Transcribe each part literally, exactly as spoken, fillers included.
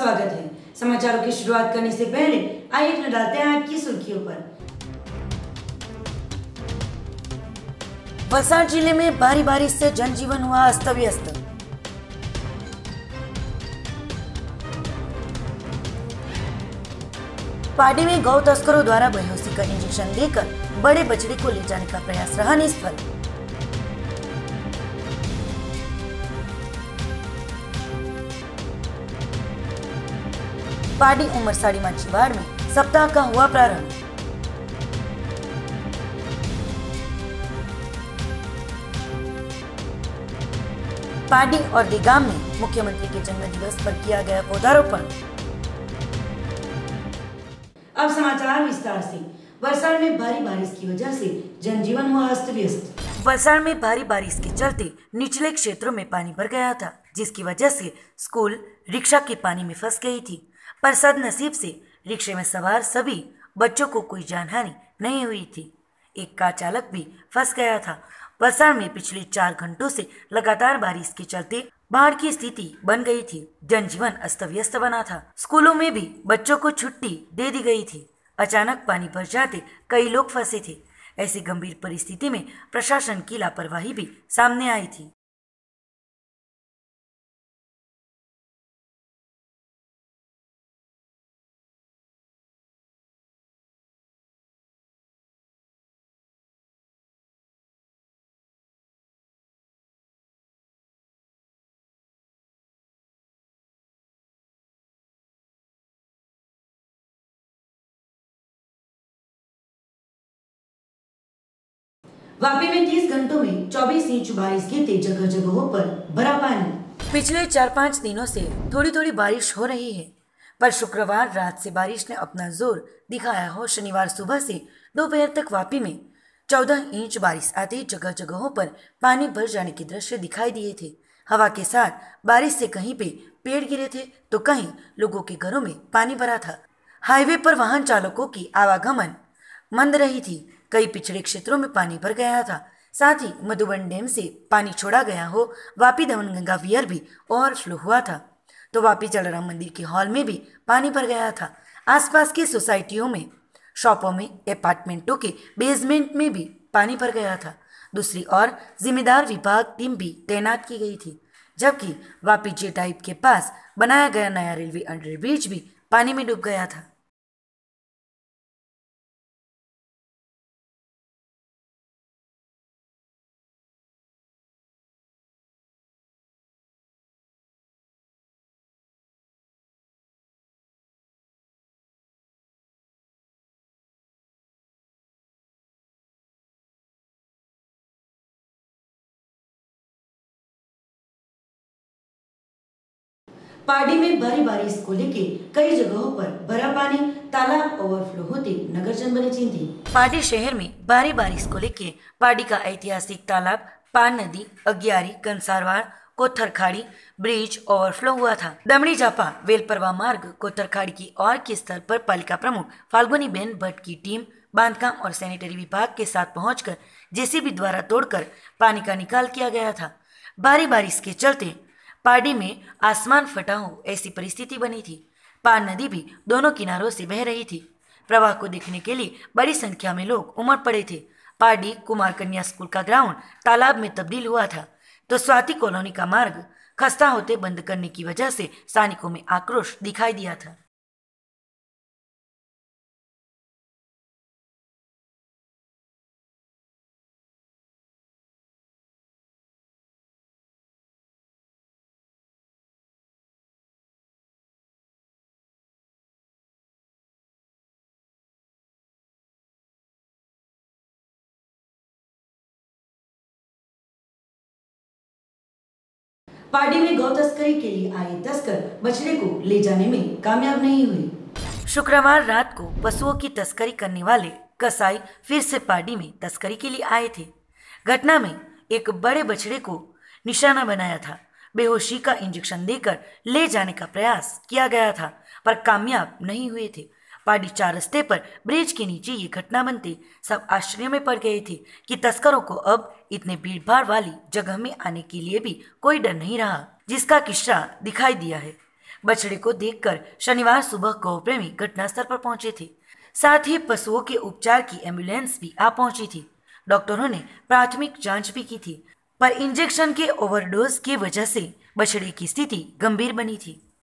स्वागत है। समाचारों की शुरुआत करने से पहले आइए एक नजर डालते हैं आज की सुर्खियों पर। वलसाड जिले में भारी बारिश से जनजीवन हुआ अस्त व्यस्त। पार्टी में गौ तस्करों द्वारा बेहोशी का इंजेक्शन देकर बड़े बछड़े को ले जाने का प्रयास रहा निष्फल। पार्टी उमरसाड़ी माछीवाड़ में सप्ताह का हुआ प्रारंभ। पार्टी और देगाम में मुख्यमंत्री के जन्म दिवस पर किया गया पौधारोपण। अब समाचार विस्तार से। वलसाड में भारी बारिश की वजह से जनजीवन हुआ अस्त व्यस्त। वलसाड में भारी बारिश के चलते निचले क्षेत्रों में पानी भर गया था, जिसकी वजह से स्कूल रिक्शा के पानी में फंस गई थी। पर सदनसीब से रिक्शे में सवार सभी बच्चों को कोई जानहानि नहीं हुई थी। एक कार चालक भी फंस गया था। वलसाड में पिछले चार घंटों से लगातार बारिश के चलते बाढ़ की स्थिति बन गई थी। जनजीवन अस्त व्यस्त बना था। स्कूलों में भी बच्चों को छुट्टी दे दी गई थी। अचानक पानी भर जाते कई लोग फंसे थे। ऐसी गंभीर परिस्थिति में प्रशासन की लापरवाही भी सामने आई थी। वापी में तीस घंटों में चौबीस इंच बारिश गिरते जगह जगहों पर भरा पानी। पिछले चार पाँच दिनों से थोड़ी थोड़ी बारिश हो रही है, पर शुक्रवार रात से बारिश ने अपना जोर दिखाया हो। शनिवार सुबह से दोपहर तक वापी में चौदह इंच बारिश आते जगह जगहों पर पानी भर जाने के दृश्य दिखाई दिए थे। हवा के साथ बारिश से कहीं पे पेड़ गिरे थे तो कहीं लोगों के घरों में पानी भरा था। हाईवे पर वाहन चालकों की आवागमन मंद रही थी। कई पिछड़े क्षेत्रों में पानी भर गया था। साथ ही मधुबन डैम से पानी छोड़ा गया हो वापी दमनगंगा वियर भी ओवरफ्लो हुआ था। तो वापी जलाराम मंदिर के हॉल में भी पानी भर गया था। आसपास की सोसाइटियों में, शॉपों में, अपार्टमेंटों के बेसमेंट में भी पानी भर गया था। दूसरी ओर जिम्मेदार विभाग टीम भी तैनात की गई थी, जबकि वापी जे टाइप के पास बनाया गया नया रेलवे अंडरब्रिज भी पानी में डूब गया था। पार्टी में भारी बारिश को लेके कई जगहों पर भरा पानी, तालाब ओवरफ्लो होते नगरजन बने चिंती। पार्टी शहर में भारी बारिश को लेके पार्टी का ऐतिहासिक तालाब पान नदी, अग्यारी, कंसारवाड़, कोथरखाड़ी ब्रिज ओवरफ्लो हुआ था। दमड़ी जापा वेलपरवा मार्ग कोथरखाड़ी की ओर के स्तर पर पालिका प्रमुख फाल्गुनी बेन भट्ट की टीम बांधकाम और सैनिटरी विभाग के साथ पहुंचकर जेसीबी द्वारा तोड़कर पानी का निकाल किया गया था। भारी बारिश के चलते पार्टी में आसमान फटा हो ऐसी परिस्थिति बनी थी। पान नदी भी दोनों किनारों से बह रही थी। प्रवाह को देखने के लिए बड़ी संख्या में लोग उमड़ पड़े थे। पार्टी कुमार कन्या स्कूल का ग्राउंड तालाब में तब्दील हुआ था, तो स्वाति कॉलोनी का मार्ग खस्ता होते बंद करने की वजह से सैनिकों में आक्रोश दिखाई दिया था। पार्टी में गौ तस्करी के लिए आए तस्कर बछड़े को ले जाने में कामयाब नहीं हुए। शुक्रवार रात को पशुओं की तस्करी करने वाले कसाई फिर से पार्टी में तस्करी के लिए आए थे। घटना में एक बड़े बछड़े को निशाना बनाया था। बेहोशी का इंजेक्शन देकर ले जाने का प्रयास किया गया था, पर कामयाब नहीं हुए थे। पार्टी चार रस्ते पर ब्रिज के नीचे ये घटना बनते सब आश्चर्य में पड़ गए थे कि तस्करों को अब इतने भीड़ भाड़ वाली जगह में आने के लिए भी कोई डर नहीं रहा, जिसका किस्सा दिखाई दिया है। बछड़े को देखकर शनिवार सुबह गौ प्रेमी घटनास्थल पर पहुंचे थे। साथ ही पशुओं के उपचार की एम्बुलेंस भी आ पहुंची थी। डॉक्टरों ने प्राथमिक जांच भी की थी, पर इंजेक्शन के ओवरडोज की वजह से बछड़े की स्थिति गंभीर बनी थी।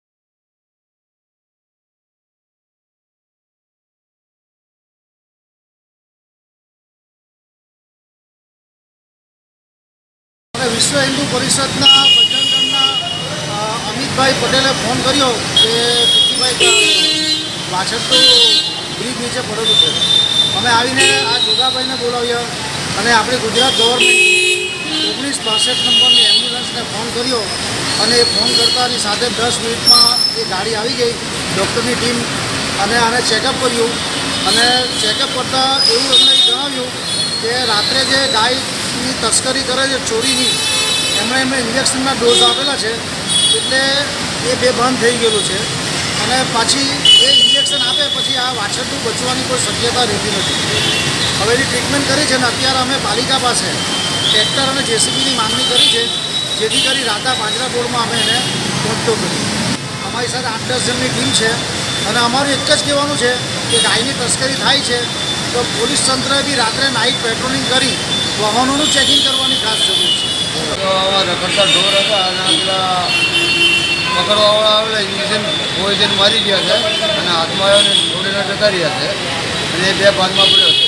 विश्व हिंदू परिषदना बजरंग दળના અમિતભાઈ પટેલે ફોન કર્યો કે પીટીભાઈ પાછળ તો બ્રિજ નીચે પડેલું છે। અમે આવીને આ જોગાભાઈને બોલાવ્યા અને આપણે ગુજરાત ગવર્મેન્ટ ઓગણીસ બાસઠ નંબરની એમ્બ્યુલન્સને ફોન કર્યો અને એ ફોન કરતાની સાથે દસ મિનિટમાં એ ગાડી આવી ગઈ, ડૉક્ટરની ટીમ, અને આને ચેકઅપ કર્યું અને ચેકઅપ કરતાં એવું અમને જણાવ્યું કે રાત્રે જે ગાયની તસ્કરી કરે છે ચોરીની, એમણે એમણે ઇન્જેક્શનના ડોઝ આપેલા છે એટલે એ બે બંધ થઈ ગયેલું છે અને પાછી એ ઇન્જેક્શન આપે પછી આ વાછરડું બચવાની કોઈ શક્યતા રહેતી નથી। હવે એની ટ્રીટમેન્ટ કરી છે ને અત્યારે અમે પાલિકા પાસે ટ્રેક્ટર અને જેસીબીની માગણી કરી છે જેથી કરી રાતા પાંજરા બોર્ડમાં અમે એને પહોંચતો કરી। અમારી સાથે આઠ દસ જણની ટીમ છે અને અમારું એક જ કહેવાનું છે કે ગાયની તસ્કરી થાય છે તો પોલીસ તંત્રએ બી રાત્રે નાઇટ પેટ્રોલિંગ કરી વાહનોનું ચેકિંગ કરવાની ખાસ જરૂર છે। રખડતા ઢોર હતા અને પેલા પકડવાવાળા આવેલા ઇન્જેક્શન પોઈઝન મારી ગયા છે અને હાથમાં આવ્યો ને છોડીને જતા રહ્યા છે અને એ બે ભાગમાં પડ્યો છે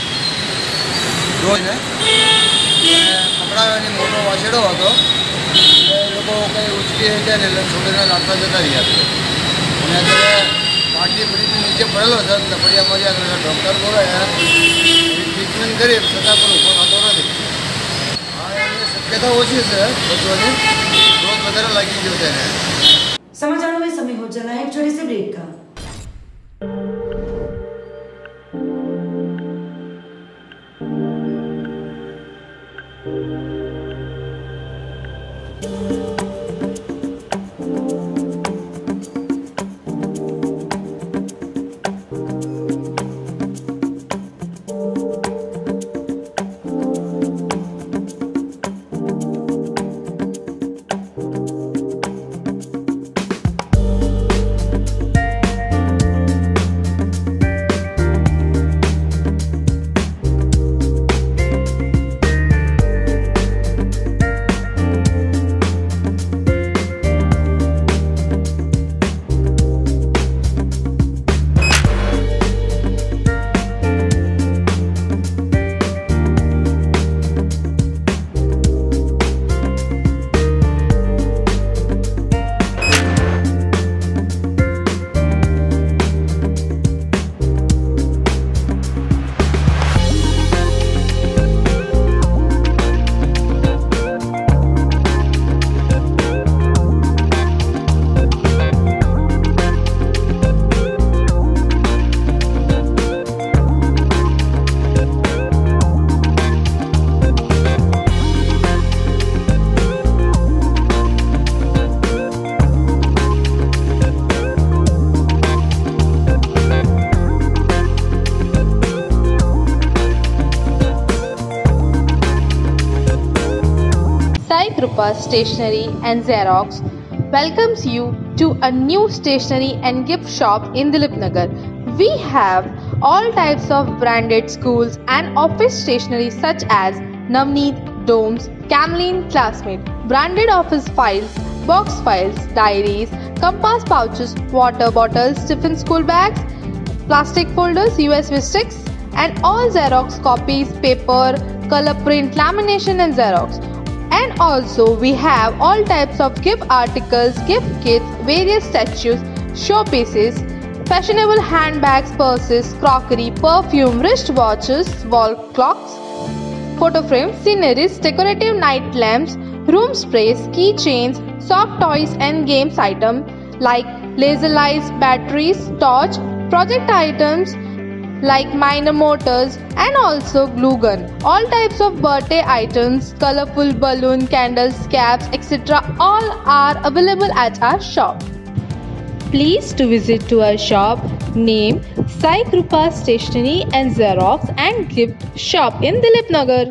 ઢોરને અને પકડાવ્યાની મોટો વાછેડો હતો એટલે એ લોકો કંઈ ઉચકી ગયા ને એટલે છોડીને રાખવા જતા રહ્યા છે અને અત્યારે પાટી બ્રિજની નીચે પડેલો છે લપડિયા મર્યા એટલે ડૉક્ટર બોલાયા ટ્રીટમેન્ટ કરી છતાં પણ ઊભો થતો નથી। શક્યતા ઓછી છે બચવાની, રોગ વધારે લાગી ગયો છે। समाचारों में समय हो चला है एक छोटे से ब्रेक का। Sai Kripa Stationery and Xerox welcomes you to a new stationery and gift shop in Dilipnagar. We have all types of branded schools and office stationery such as Navneet, Domes, Camlin, Classmate, branded office files, box files, diaries, compass pouches, water bottles, tiffin school bags, plastic folders, U S B sticks, and all Xerox copies, paper, color print, lamination and Xerox. And also we have all types of gift articles, gift kits, various statues, showpieces, fashionable handbags, purses, crockery, perfume, wrist watches, wall clocks, photo frames, sceneries, decorative night lamps, room sprays, keychains, soft toys and games items like laser lights, batteries, torch, project items like minor motors and also glue gun. All types of birthday items, colorful balloon, candles, caps, et cetera all are available at our shop. Please to visit to our shop named Sai Kripa Stationery and Xerox and Gift Shop in Dilipnagar.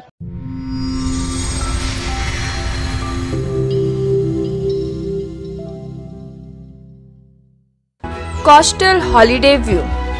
Coastal holiday view.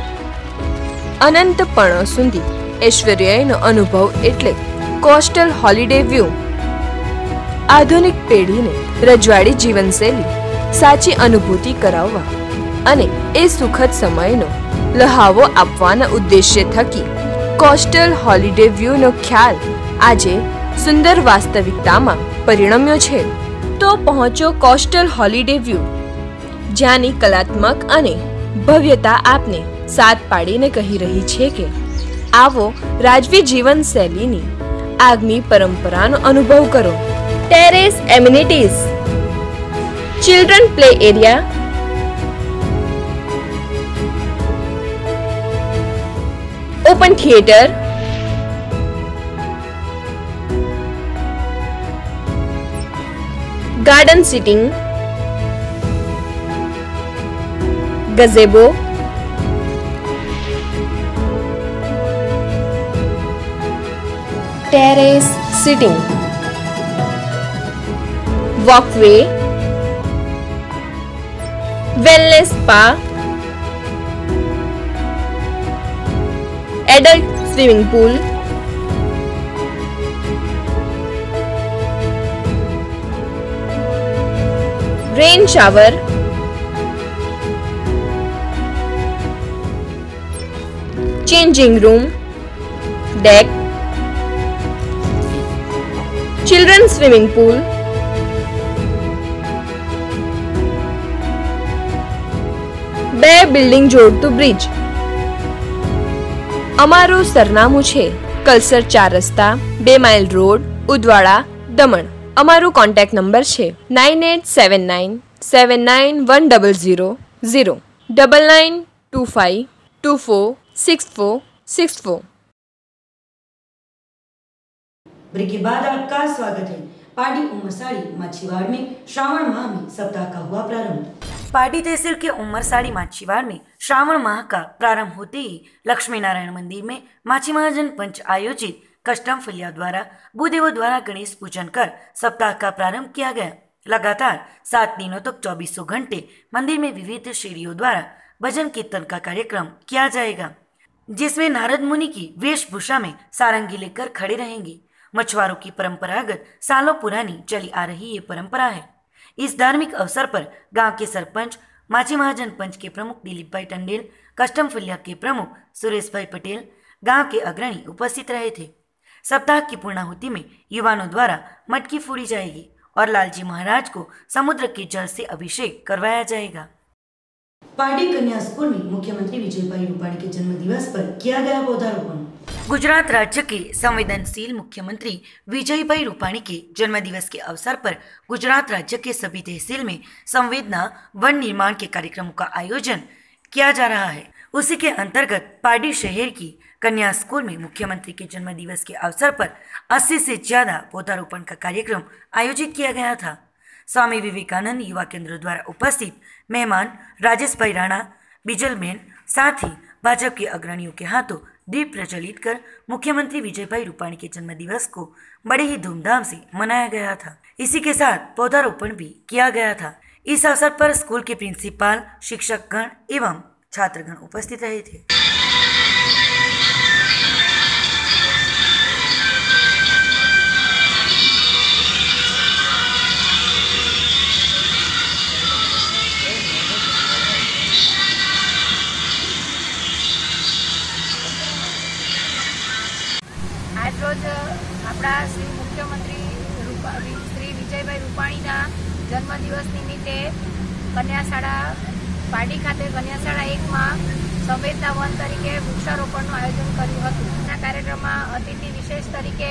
અનંતપણો સુધી ઐશ્વર્યનો અનુભવ એટલે coastal holiday view. આધુનિક પેઢીને રજવાડી જીવનશૈલી સાચી અનુભૂતિ કરાવવા અને એ સુખદ સમયનો લહાવો આપવાના ઉદ્દેશ્ય થકી કોસ્ટલ હોલિડે વ્યૂનો ખ્યાલ આજે સુંદર વાસ્તવિકતામાં પરિણમ્યો છે. તો પહોંચો કોસ્ટલ હોલિડે વ્યૂ, જ્યાંની કલાત્મક અને ભવ્યતા આપને સાથ પાડીને કહી રહી છે કે આવો રાજવી જીવનશૈલીની આગમી પરંપરાનો અનુભવ કરો. Terrace amenities, children play area, open theatre, garden sitting, gazebo, terrace sitting, walkway, wellness spa, adult swimming pool, rain shower, changing room, deck, children swimming pool, બે બિલ્ડિંગ જોડતું બ્રિજ. અમારું સરનામું છે કલસર ચાર રસ્તા, બે માઇલ રોડ, ઉદવાડા, દમણ. અમારું કોન્ટેક્ટ નંબર છે nine eight seven nine seven nine one double zero zero double nine two five two four six four six four. Break के बाद आपका स्वागत है. पार्टी उमरसाड़ी माछीवाड़ में श्रावण माह में सप्ताह का हुआ प्रारंभ. पार्टी तहसील के उमरसाड़ी माछीवाड़ में श्रावण माह का प्रारंभ होते ही लक्ष्मी नारायण मंदिर में माछी महाजन पंच आयोजित कस्टम फलिया द्वारा भूदेवों द्वारा गणेश पूजन कर सप्ताह का प्रारंभ किया गया. लगातार सात दिनों तक चौबीसों घंटे मंदिर में विविध श्रेणियों द्वारा भजन कीर्तन का कार्यक्रम किया जाएगा, जिसमें नारद मुनि की वेशभूषा में सारंगी लेकर खड़े रहेंगे. मछुआरों की परंपरागत सालों पुरानी चली आ रही ये परंपरा है. इस धार्मिक अवसर पर गांव के सरपंच, माछी महाजन पंच के प्रमुख दिलीप भाई टंडेल, कस्टम फलिया के प्रमुख सुरेश भाई पटेल, गांव के अग्रणी उपस्थित रहे थे. सप्ताह की पूर्णाहुति में युवाओं द्वारा मटकी फोड़ी जाएगी और लालजी महाराज को समुद्र के जल से अभिषेक करवाया जाएगा. पार्टी कन्या स्कूल में मुख्यमंत्री विजयभाई रूपाणी के जन्म दिवस पर किया गया पौधारोपण. गुजरात राज्य के संवेदनशील मुख्यमंत्री विजयभाई रूपाणी के जन्म दिवस के अवसर पर गुजरात राज्य के सभी तहसील में संवेदना वन निर्माण के कार्यक्रमों का आयोजन किया जा रहा है. उसी के अंतर्गत पार्टी शहर की कन्या स्कूल में मुख्यमंत्री के जन्म दिवस के अवसर पर अस्सी से ज्यादा पौधारोपण का कार्यक्रम आयोजित किया गया था. स्वामी विवेकानंद युवा केंद्र द्वारा उपस्थित मेहमान राजेश भाई राणा, बिजलबेन, साथ ही भाजपा के अग्रणियों के हाथों दीप प्रज्वलित कर मुख्यमंत्री विजयभाई रूपाणी के जन्म दिवस को बड़े ही धूमधाम से मनाया गया था. इसी के साथ पौधारोपण भी किया गया था. इस अवसर पर स्कूल के प्रिंसिपाल, शिक्षकगण एवं छात्रगण उपस्थित रहे थे. आज रोज अपना श्री मुख्यमंत्री श्री विजयभाई रूपाणीना जन्मदिवस निमित्ते कन्याशाळा पार्टी खाते कन्याशाळा एक में संवेदना वन तरीके वृक्षारोपण आयोजन कर्યું હતું. આ કાર્યક્રમમાં અતિથિ વિશેષ તરીકે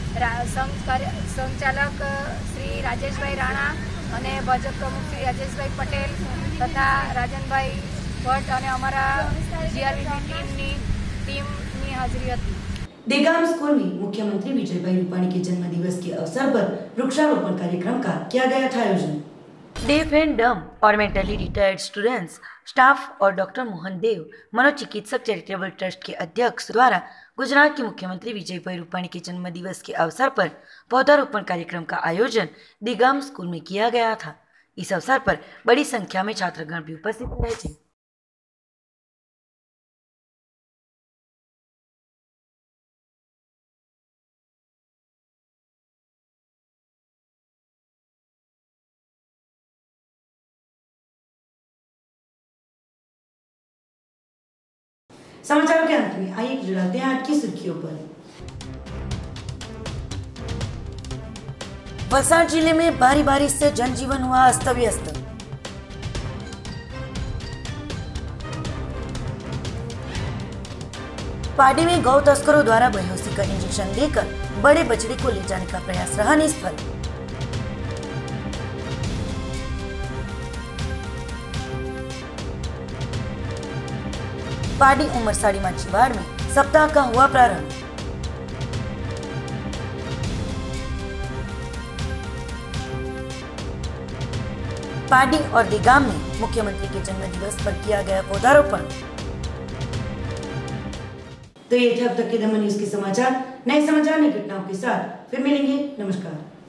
સંચાલક શ્રી રાજેશભાઈ રાણા અને ભાજપ પ્રમુખ શ્રી રાજેશભાઈ પટેલ તથા રાજનભાઈ ભટ્ટ અને અમારા જીઆરવીની ટીમની ટીમની હાજરી હતી. देगाम स्कूल में मुख्यमंत्री विजयभाई रूपाणी के जन्म दिवस के अवसर पर वृक्षारोपण कार्यक्रम का किया गया था आयोजन. डेफ एंड डम और मेंटली रिटायर्ड स्टूडेंट्स, स्टाफ और डॉक्टर मोहन देव मनोचिकित्सक चैरिटेबल ट्रस्ट के अध्यक्ष द्वारा गुजरात के मुख्यमंत्री विजयभाई रूपाणी के जन्म दिवस के अवसर पर पौधारोपण कार्यक्रम का आयोजन देगाम स्कूल में किया गया था. इस अवसर पर बड़ी संख्या में छात्रगण भी उपस्थित रहे थे. समाचारों के अंत में आइए नजर डालते हैं आज की सुर्खियों पर। वलसाड जिले में भारी बारिश से जनजीवन हुआ अस्त व्यस्त। पार्टी में गौ तस्करों द्वारा बेहोशी का इंजेक्शन देकर बड़े बछड़े को ले जाने का प्रयास रहा निष्फल। पार्टी उमरसाड़ी माछीवाड़ में सप्ताह का हुआ प्रारंभ। पार्टी और देगाम में मुख्यमंत्री के जन्मदिवस पर किया गया पौधारोपण। तो ये थे अब तक के दमन न्यूज के समाचार। नए समाचार नई घटनाओं के साथ फिर मिलेंगे। नमस्कार।